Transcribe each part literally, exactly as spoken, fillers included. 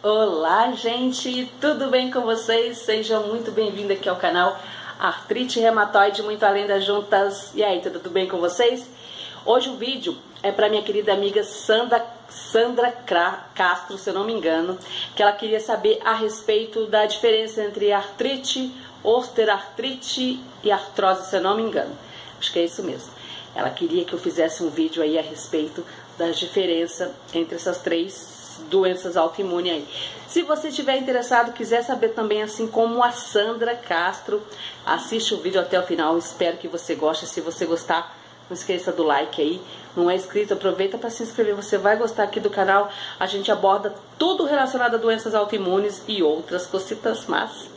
Olá, gente, tudo bem com vocês? Sejam muito bem-vindos aqui ao canal Artrite Reumatoide Muito Além das Juntas. E aí, tudo bem com vocês? Hoje o vídeo é para minha querida amiga Sandra, Sandra Castro, se eu não me engano, que ela queria saber a respeito da diferença entre artrite, osteoartrite e artrose, se eu não me engano. Acho que é isso mesmo. Ela queria que eu fizesse um vídeo aí a respeito da diferença entre essas três doenças autoimunes aí. Se você estiver interessado, quiser saber também, assim como a Sandra Castro, assiste o vídeo até o final. Espero que você goste. Se você gostar, não esqueça do like aí. Não é inscrito, aproveita para se inscrever. Você vai gostar aqui do canal. A gente aborda tudo relacionado a doenças autoimunes e outras cositas más.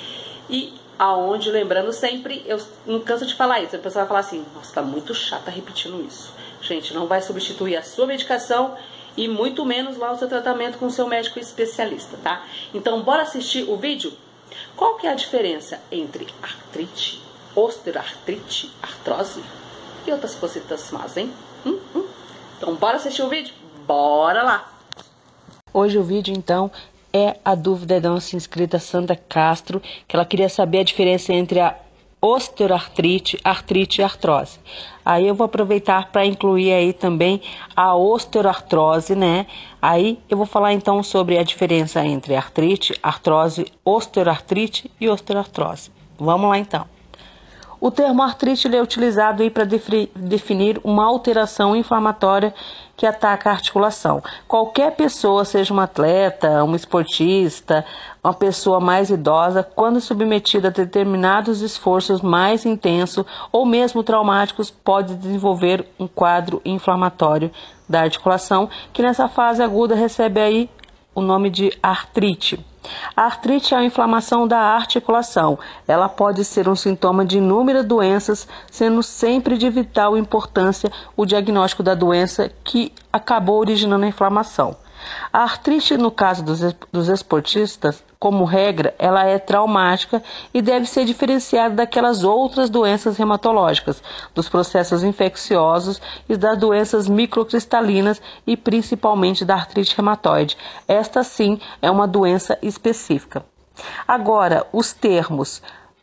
E aonde, lembrando sempre, eu não canso de falar isso. A pessoa vai falar assim: nossa, tá muito chata repetindo isso. Gente, não vai substituir a sua medicação e muito menos lá o seu tratamento com o seu médico especialista, tá? Então, bora assistir o vídeo? Qual que é a diferença entre artrite, osteoartrite, artrose e outras cositas más, hein? Hum, hum. Então, bora assistir o vídeo? Bora lá! Hoje o vídeo, então, é a dúvida da nossa inscrita Sandra Castro, que ela queria saber a diferença entre a osteoartrite, artrite e artrose. Aí eu vou aproveitar para incluir aí também a osteoartrose, né? Aí eu vou falar então sobre a diferença entre artrite, artrose, osteoartrite e osteoartrose. Vamos lá então. O termo artrite é utilizado aí para definir uma alteração inflamatória que ataca a articulação. Qualquer pessoa, seja um atleta, um esportista, uma pessoa mais idosa, quando submetida a determinados esforços mais intensos ou mesmo traumáticos, pode desenvolver um quadro inflamatório da articulação, que nessa fase aguda recebe aí o nome de artrite. A artrite é a inflamação da articulação. Ela pode ser um sintoma de inúmeras doenças, sendo sempre de vital importância o diagnóstico da doença que acabou originando a inflamação. A artrite, no caso dos, dos esportistas, como regra, ela é traumática e deve ser diferenciada daquelas outras doenças reumatológicas, dos processos infecciosos e das doenças microcristalinas e principalmente da artrite reumatoide. Esta sim é uma doença específica. Agora, os termos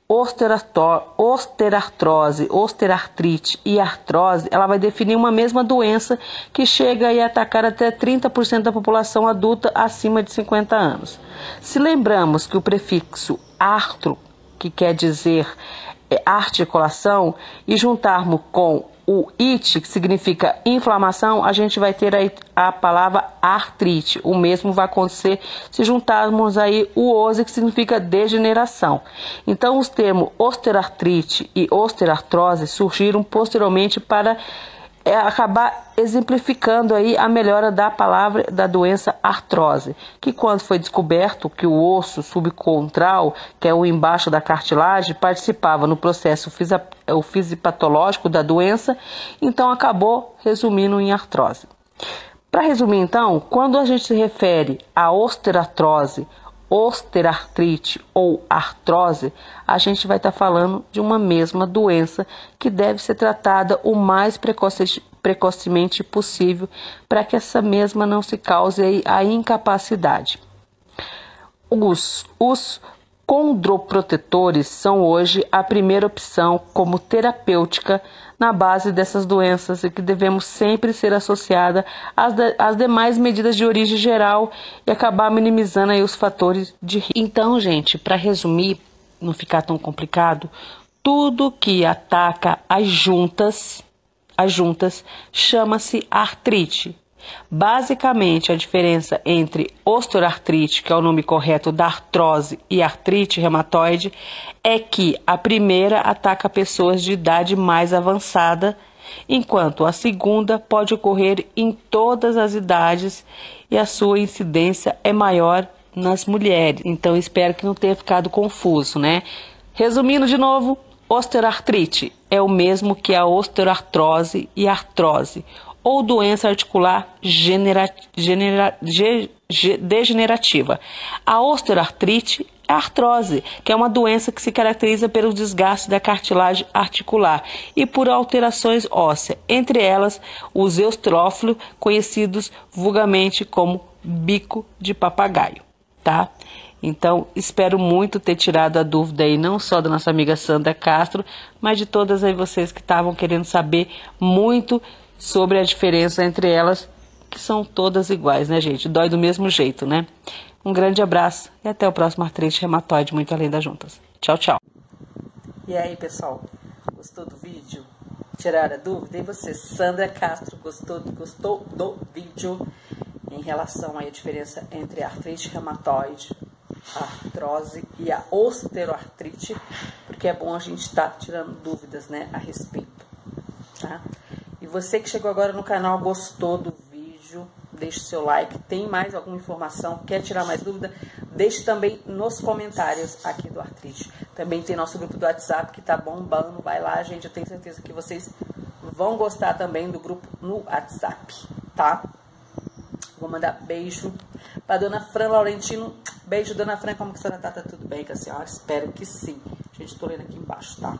osteoartrose, osteoartrite e artrose, ela vai definir uma mesma doença que chega a atacar até trinta por cento da população adulta acima de cinquenta anos. Se lembramos que o prefixo artro, que quer dizer é, articulação, e juntarmos com o it, que significa inflamação, a gente vai ter aí a palavra artrite. O mesmo vai acontecer se juntarmos aí o ose, que significa degeneração. Então, os termos osteoartrite e osteoartrose surgiram posteriormente para é, acabar exemplificando aí a melhora da palavra da doença artrose, que quando foi descoberto que o osso subcontral, que é o embaixo da cartilagem, participava no processo o fisiopatológico da doença, então acabou resumindo em artrose. Para resumir então, quando a gente se refere a osteoartrose, osteoartrite ou artrose, a gente vai estar falando de uma mesma doença que deve ser tratada o mais precoce, precocemente possível para que essa mesma não se cause a incapacidade. Os, os condroprotetores são hoje a primeira opção como terapêutica na base dessas doenças e que devemos sempre ser associada às, de, às demais medidas de origem geral e acabar minimizando aí os fatores de risco. Então, gente, para resumir, não ficar tão complicado, tudo que ataca as juntas, as juntas chama-se artrite. Basicamente, a diferença entre osteoartrite, que é o nome correto da artrose, e artrite reumatoide é que a primeira ataca pessoas de idade mais avançada, enquanto a segunda pode ocorrer em todas as idades e a sua incidência é maior nas mulheres. Então, espero que não tenha ficado confuso, né? Resumindo de novo, osteoartrite é o mesmo que a osteoartrose e artrose, ou doença articular genera, genera, ge, ge, degenerativa. A osteoartrite é a artrose, que é uma doença que se caracteriza pelo desgaste da cartilagem articular e por alterações ósseas, entre elas os eustrófilos, conhecidos vulgarmente como bico de papagaio. tá? Então, espero muito ter tirado a dúvida aí, não só da nossa amiga Sandra Castro, mas de todas aí vocês que estavam querendo saber muito sobre a diferença entre elas, que são todas iguais, né, gente? Dói do mesmo jeito, né? Um grande abraço e até o próximo Artrite Reumatoide Muito Além das Juntas. Tchau, tchau. E aí, pessoal? Gostou do vídeo? Tiraram a dúvida? E você, Sandra Castro, gostou, gostou do vídeo em relação aí à diferença entre a artrite reumatoide, a artrose e a osteoartrite, porque é bom a gente estar tá tirando dúvidas, né, a respeito, tá? E você que chegou agora no canal, gostou do vídeo, deixe seu like. Tem mais alguma informação, quer tirar mais dúvida? Deixe também nos comentários aqui do Artrite. Também tem nosso grupo do WhatsApp que tá bombando, vai lá, gente, eu tenho certeza que vocês vão gostar também do grupo no WhatsApp, tá? Vou mandar beijo pra dona Fran Laurentino. Beijo, dona Fran, como que a senhora tá? Tá tudo bem com a senhora? Espero que sim. Gente, tô lendo aqui embaixo, tá?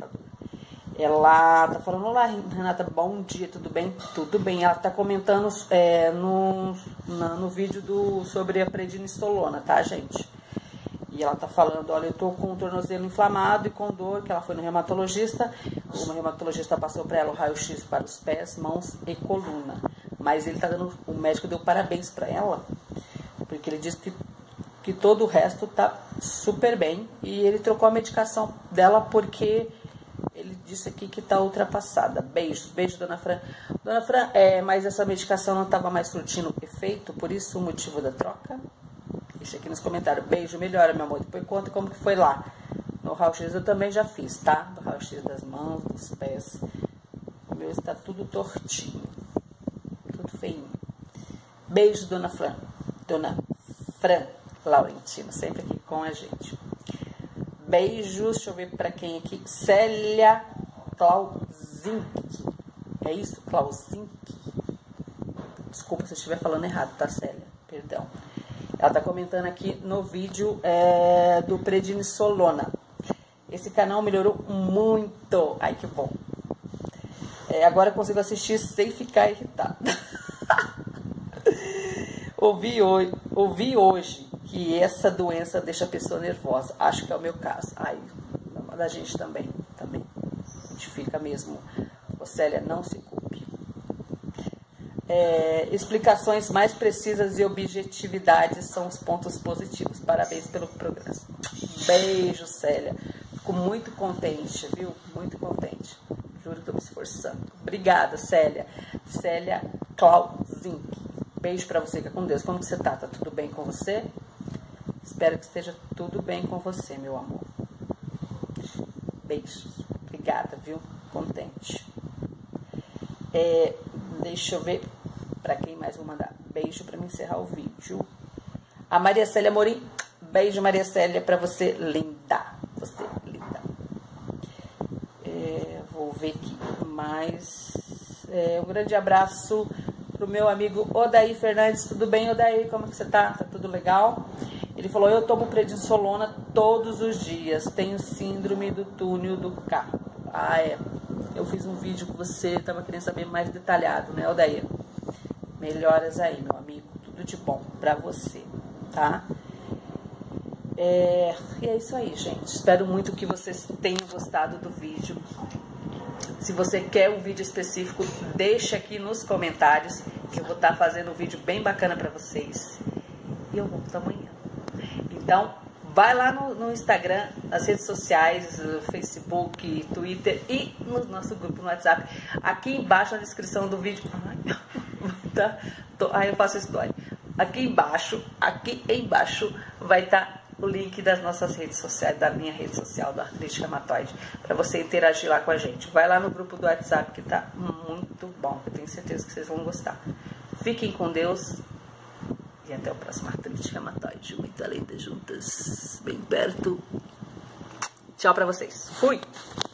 Ela tá falando, olá, Renata, bom dia, tudo bem? Tudo bem. Ela tá comentando é, no, na, no vídeo do, sobre a prednisolona, tá, gente? E ela tá falando, olha, eu tô com o tornozelo inflamado e com dor, que ela foi no reumatologista. O reumatologista passou pra ela o raio-x para os pés, mãos e coluna. Mas ele tá dando, o médico deu parabéns pra ela, porque ele disse que, que todo o resto tá super bem. E ele trocou a medicação dela porque ele disse aqui que tá ultrapassada. Beijos, beijo, dona Fran. Dona Fran, é, mas essa medicação não tava mais surtindo efeito, por isso o motivo da troca? Deixa aqui nos comentários. Beijo, melhora, meu amor. Depois conta como que foi lá. No raio-x eu também já fiz, tá? Do raio-x das mãos, dos pés. O meu está tudo tortinho. Tudo feinho. Beijo, dona Fran. Dona Fran Laurentino, sempre aqui com a gente. Beijos, deixa eu ver pra quem aqui. Célia Clauzinck. É isso? Clauzinck? Desculpa se eu estiver falando errado, tá, Célia? Perdão. Ela tá comentando aqui no vídeo é, do prednisolona. Esse canal melhorou muito. Ai, que bom. É, agora eu consigo assistir sem ficar irritada. ouvi, hoje, ouvi hoje que essa doença deixa a pessoa nervosa. Acho que é o meu caso. Ai, da gente também. Também. A gente fica mesmo. Ô, Célia, não se culpe. É, explicações mais precisas e objetividade são os pontos positivos. Parabéns pelo programa. Beijo, Célia. Fico muito contente, viu? Muito contente. Juro que estou me esforçando. Obrigada, Célia. Célia Clauzinck. Beijo pra você, fica com Deus. Como que você tá? Tá tudo bem com você? Espero que esteja tudo bem com você, meu amor. Beijos. Obrigada, viu? Contente. É, deixa eu ver pra quem mais vou mandar. Beijo pra me encerrar o vídeo. A Maria Célia Morim. Beijo, Maria Célia, pra você, linda. Você, linda. É, vou ver aqui mais. É, um grande abraço pro meu amigo Odair Fernandes. Tudo bem, Odair? Como que você tá? Tá tudo legal? Ele falou, eu tomo prednisolona todos os dias. Tenho síndrome do túnel do carpo. Ah, é. Eu fiz um vídeo com você, tava querendo saber mais detalhado, né, Odair? Melhoras aí, meu amigo. Tudo de bom pra você, tá? É, e é isso aí, gente. Espero muito que vocês tenham gostado do vídeo. Se você quer um vídeo específico, deixa aqui nos comentários, que eu vou estar fazendo um vídeo bem bacana pra vocês. E eu volto amanhã. Então, vai lá no, no Instagram, nas redes sociais, no Facebook, Twitter e no nosso grupo no WhatsApp. Aqui embaixo na descrição do vídeo... Ai, tá, tô, ai eu faço história. Aqui embaixo, aqui embaixo vai estar o link das nossas redes sociais, da minha rede social, do Artrite Reumatoide, para você interagir lá com a gente. Vai lá no grupo do WhatsApp que tá muito bom, eu tenho certeza que vocês vão gostar. Fiquem com Deus e até o próximo Artrite Reumatoide Muito Além das Juntas, bem perto. Tchau pra vocês. Fui!